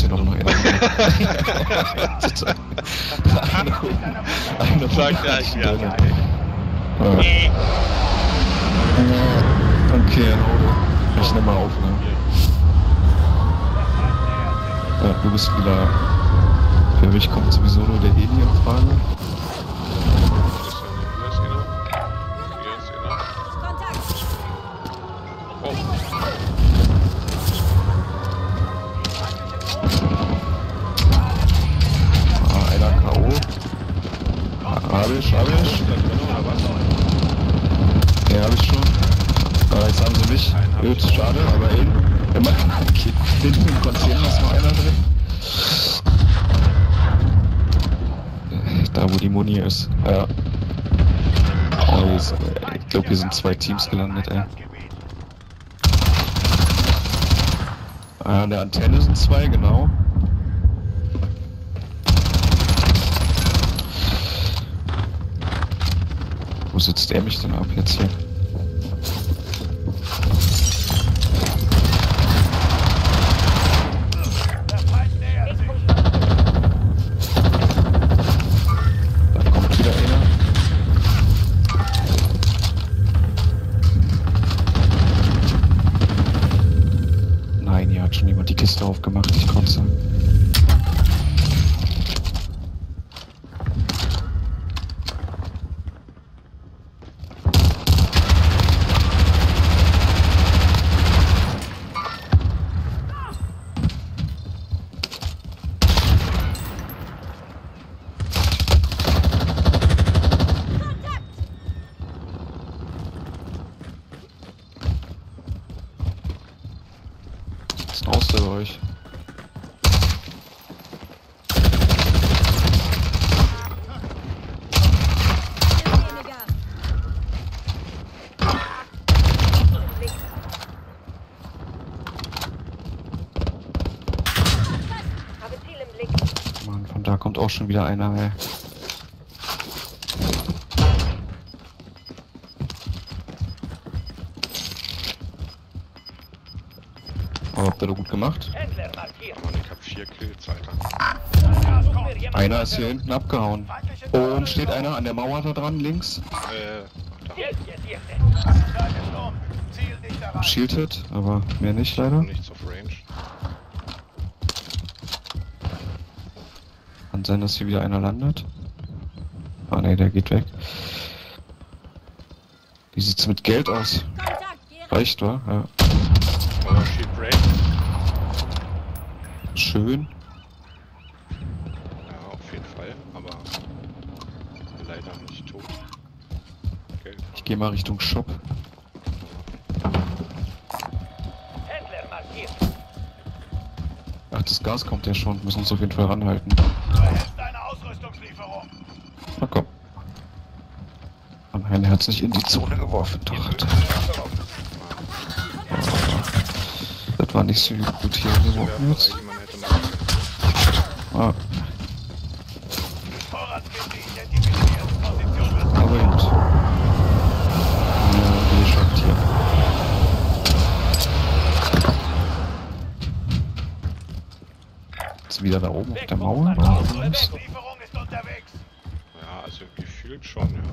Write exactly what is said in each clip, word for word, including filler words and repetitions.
hier noch einer. Eine Sag gleich, ja. ja. Okay, hau du. Ich nehme mal auf, ne? Ja, du bist wieder. Für mich kommt sowieso nur der Heli in Frage. Ah, einer K O. Hab ich, hab ich. Ja, hab ich schon. Ah, jetzt haben sie mich. Gut, schade, aber eben. Wenn man geht hinten im Container ist noch einer drin. Da wo die Muni ist. Ja. Oh, ist, ich glaube hier sind zwei Teams gelandet, ey. Ah, an der Antenne sind zwei, genau. Wo sitzt er mich denn ab jetzt hier? Da kommt wieder einer. Nein, hier hat schon jemand die Kiste aufgemacht, ich konnte. Raus da bei euch. Mann, von da kommt auch schon wieder einer, ey. Oh, habt ihr da gut gemacht? Mann, ich hab vier Kills, Alter. Einer ist hier hinten abgehauen. Oben steht einer an der Mauer da dran, links. Äh, da. Shielded, aber mehr nicht leider. Nichts auf Range. Kann sein, dass hier wieder einer landet. Ah ne, der geht weg. Wie sieht's mit Geld aus? Reicht, wa? Ja. Oh, shit, Break. Schön. Ja, auf jeden Fall, aber leider nicht tot. Geld. Ich gehe mal Richtung Shop. Ach, das Gas kommt ja schon. Müssen uns auf jeden Fall ranhalten. Na komm. Oh nein, er hat's nicht in die Zone geworfen. Doch. Das war nicht so gut hier geworfen jetzt. Ah. Aber gut. Ja, wie geschafft hier. Jetzt wieder da oben auf der Mauer. Ja, also gefühlt schon, ja.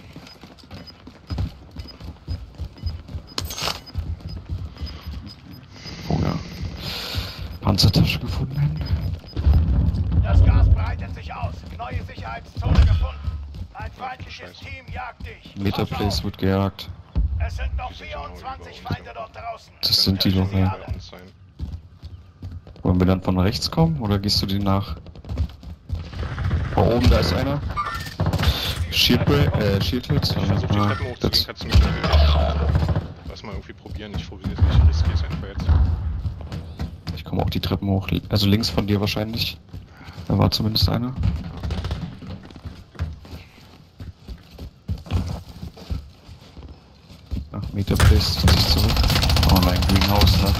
Oh ja. Panzertasche gefunden. Das Gas breitet sich aus. Neue Sicherheitszone gefunden. Ein feindliches Team jagt dich. Metaplace wird gejagt. Es sind noch vierundzwanzig Feinde dort draußen. Das sind die doch, ja. Wollen wir dann von rechts kommen oder gehst du die nach? Da oben, da ist einer. Shield Break, äh, Shield Hits. Ich versuch die Ah, Treppen hochzugehen, das- kannst du mich navigieren. Lass mal irgendwie probieren, ich probiere es nicht, riskiere es einfach jetzt. Ich komme auch die Treppen hoch. Also links von dir wahrscheinlich. Da war zumindest einer. Ach, Metaplace zieht sich zurück. Oh nein, Greenhouse, ne?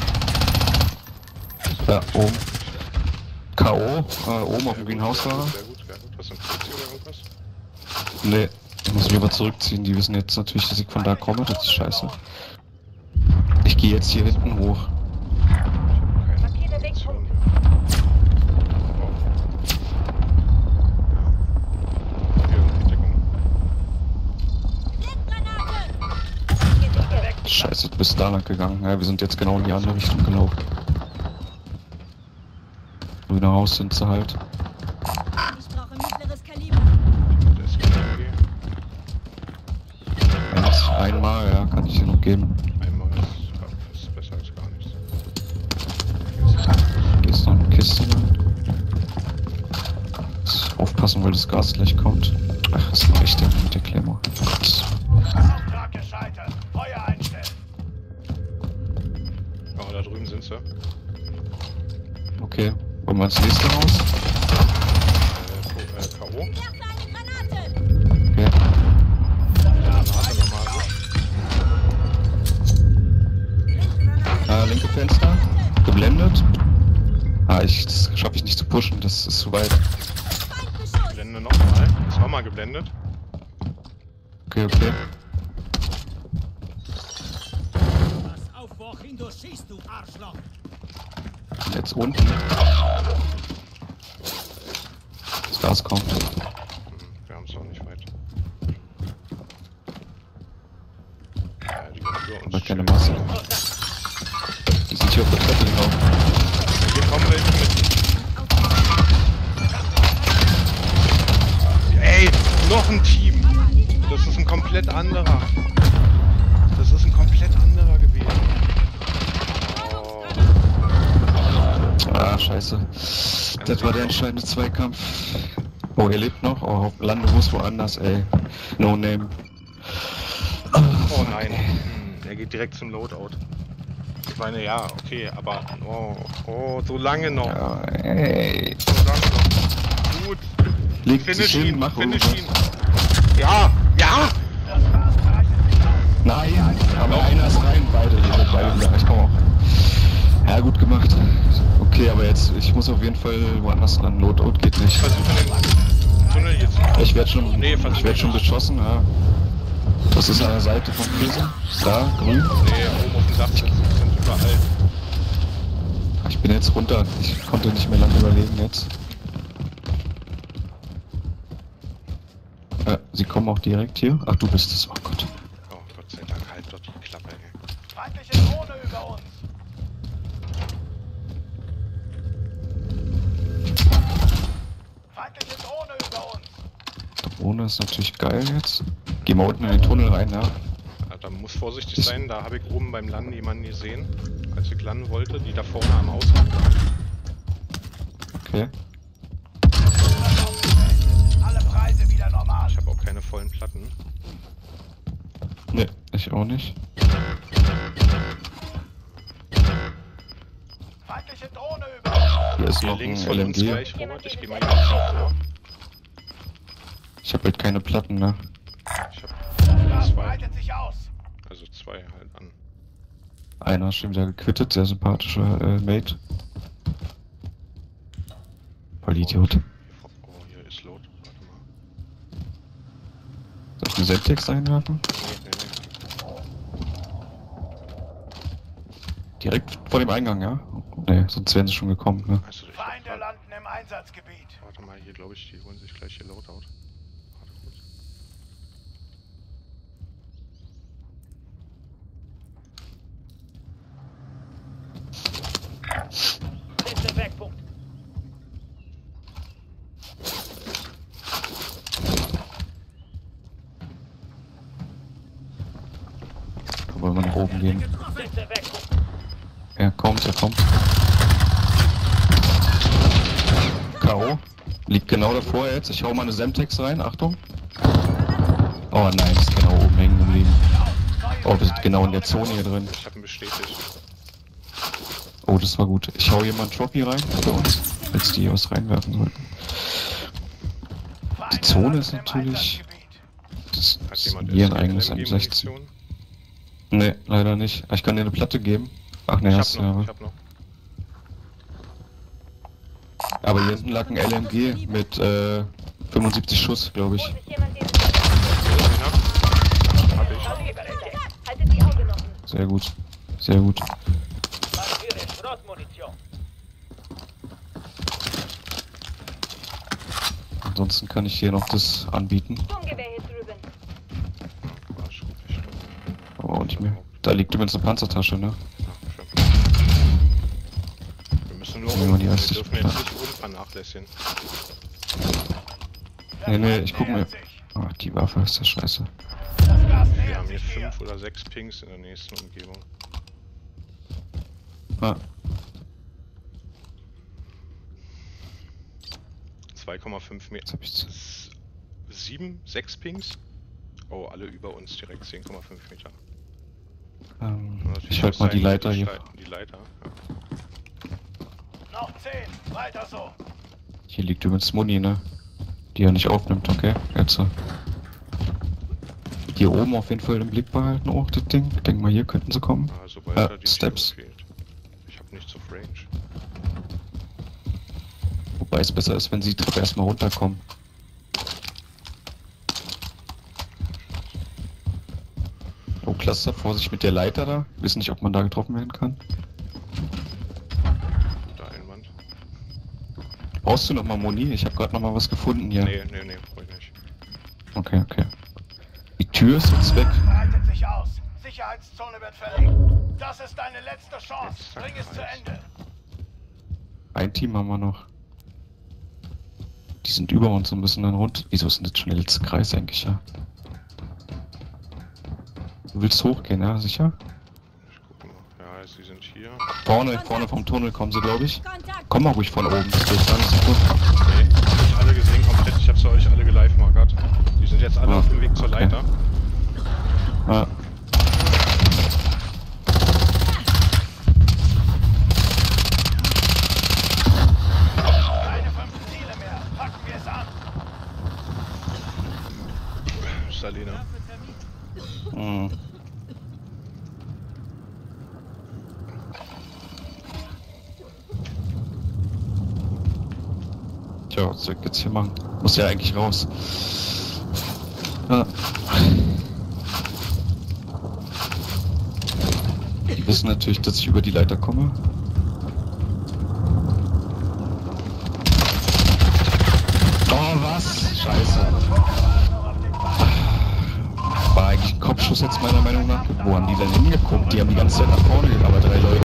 Da oben. K O, äh, oben auf dem Greenhouse war er. Sehr gut, sehr gut. Was sind Fuzzi oder irgendwas? Nee, ich muss mich aber zurückziehen. Die wissen jetzt natürlich, dass ich von da komme. Das ist scheiße. Ich gehe jetzt hier hinten hoch. Ich habe keine Munition. bist da lang gegangen. Ja, wir sind jetzt genau in die andere Richtung gelaufen. Grüne Haus sind sie halt. Ich brauche mittleres Kaliber. Das ist okay. Eins, einmal, ja, kann ich dir noch geben. Einmal ist, ist besser als gar nichts. Gehst noch eine Kiste rein. Jetzt aufpassen, weil das Gas gleich kommt. Ach, ist ein echter mit der Klemmer. Oh Gott. Auftrag gescheitert. Feuer einstellen. Oh, da drüben sind sie. Äh, Okay, wollen wir ins nächste Haus? äh, K O. Werfe eine Granate! Okay. Granate normal. Ah, linke Fenster. Geblendet. Ah, ich, das schaffe ich nicht zu pushen, das ist zu weit. Feindbeschuss! Blende nochmal. Ist nochmal geblendet. Okay, okay. Pass auf, wohin du schießt, du Arschloch! Jetzt unten. Das Gas kommt. Hm, wir haben es auch nicht weit. Ja, die kommen über uns. Aber keine Masse. Die sind hier auf der Treppe gelaufen. Hier kommen welche mit. Ey, noch ein Team. Das ist ein komplett anderer. Das ist ein komplett anderer gewesen. Oh. Ah, scheiße. Das war der entscheidende Zweikampf. Oh, er lebt noch? Oh, lande muss woanders, ey. No name. Oh nein. Hm, er geht direkt zum Loadout. Ich meine, ja, okay, aber... Oh, oh, so lange noch. Ja, ey. So lange noch. Gut. Leg Finish dich hin, ihn, mach finish irgendwas. ihn. Ja, ja! Nein, aber einer ist rein, beide, die sind beide wieder. Ich komm auch. Ja, gut gemacht. Okay, aber jetzt, ich muss auf jeden Fall woanders landen. Loadout geht nicht. Versuche den Tunnel jetzt. Ich werde schon, Nee, versuch ich werd schon nicht. beschossen, ja. Das ist an der Seite vom Käse. Da, grün. Nee, oben auf dem Dach sind, sind überall. Ich bin jetzt runter. Ich konnte nicht mehr lange überlegen jetzt. Äh, sie kommen auch direkt hier. Ach, du bist es. Oh Gott. Oh, Gott sei Dank, halt doch die Klappe, ey. Feindliche Drohne über uns. Feindliche Drohne über uns. Drohne ist natürlich geil jetzt. Geh mal unten in den Tunnel rein, ja. Ja, da muss vorsichtig sein, da habe ich oben beim Landen jemanden gesehen, als ich landen wollte, die da vorne am Ausgang waren. Okay. Alle Preise wieder normal. Ich habe auch keine vollen Platten. Ne, ich auch nicht. Feindliche Drohne über uns. Hier ist Hier noch links ein von uns L M G. gleich, Robert, ich gehe mal hier vor. Ich habe halt keine Platten, ne? Ich habe Das zwei, breitet sich aus. also zwei halt an. Einer ist schon wieder gequittet, sehr sympathischer äh, Mate. Voll Idiot. Hier vor- Oh, hier ist Load, warte mal. Soll ich eine Selbsttext einwerfen? Nee, nee, nee. Direkt vor dem Eingang, ja? Ne, sonst wären sie schon gekommen, ne? Also, ich Feinde hab, landen im Einsatzgebiet. warte mal, hier glaube ich, die holen sich gleich hier Loadout. Warte kurz. Letzter Wegpunkt. Wollen wir nach oben gehen? Letzter Wegpunkt. Er kommt, er kommt. K O. Liegt genau davor jetzt. Ich hau mal eine Semtex rein, Achtung. Oh nein, ist genau oben hängen geblieben. Oh, wir sind genau in der Zone hier drin. Ich habe ihn bestätigt. Oh, das war gut. Ich hau hier mal einen Trophy rein für uns, als die was reinwerfen sollten. Feinde Zone landen ist im natürlich- Einsatzgebiet. Das Hat ist jemand hier ein S G eigenes L M M G sechzehn. Munition? Ne, leider nicht. Ich kann dir eine Platte geben. Ach ne, Ich hast hab du noch, ja. ich hab noch. Aber hier hinten lag ein L M G mit äh, fünfundsiebzig Schuss, glaube ich. Ist jemand den... Hab ich. Haltet die Augen offen. Sehr gut. Sehr gut. Markiere Schrottmunition. Ansonsten kann ich hier noch das anbieten. Sturmgewehr hier drüben. War schon, ich glaub. Aber auch nicht mehr. Da liegt übrigens eine Panzertasche, ne? Ja, stimmt. Wir müssen nur Ja, umgehen, die wir erste- dürfen jetzt nicht unvernachlässigen. Nee, nee, ich guck mir. Ach, die Waffe ist ja scheiße. Das Gas Wir nähert haben hier sich hier. fünf oder sechs Pings in der nächsten Umgebung. Ah, zwei Komma fünf Meter. jetzt hab ich's. S- Sieben, sechs Pings? Oh, alle über uns direkt zehn Komma fünf Meter. Ähm, Natürlich ich halte mal sein, die Leiter hier. Schlei- Die Leiter, ja. Noch zehn. Weiter so. Hier liegt übrigens Muni, ne? Die er nicht aufnimmt, okay? Jetzt. äh, Hier oben auf jeden Fall im Blick behalten, auch das Ding. Ich denke mal, hier könnten sie kommen. Ah, sobald Ja, da die Steps. Tür fehlt. Ich hab nichts auf Range. Wobei es besser ist, wenn sie die Treppe erstmal runterkommen. Oh, Cluster, Vorsicht mit der Leiter da. Wissen nicht, ob man da getroffen werden kann. Da Einwand. Brauchst du noch mal Muni? Ich habe gerade noch mal was gefunden hier. Nee, nee, nee, brauch ich nicht. Okay, okay. Die Tür ist jetzt weg. Breitet sich aus. Sicherheitszone wird verlegt. Das ist deine letzte Chance. Bring es zu Ende. Ein Team haben wir noch. Die sind über uns und müssen dann rund. Wieso ist denn das schon der letzte Kreis eigentlich, ja? Du willst hochgehen, ja? Sicher? Ich guck mal. Ja, sie sind hier. Vorne, vorne vom Tunnel kommen sie, glaube ich. Kontakt. Komm mal ruhig von oben. Das geht zwanzig Sekunden. Nee, ich hab nicht alle gesehen komplett. Ich hab sie euch alle gelive-markert. Die sind jetzt alle Ah, auf dem Weg zur okay. Leiter. Ah, Keine fünf Ziele mehr. Packen wir es an. Salina. mh. Tja, was soll ich jetzt hier machen? Muss ja eigentlich raus. Ah. Die wissen natürlich, dass ich über die Leiter komme. Oh, was? Scheiße. War eigentlich ein Kopfschuss jetzt meiner Meinung nach. Wo haben die denn hingeguckt? Die haben die ganze Zeit nach vorne gegangen, aber drei Leute.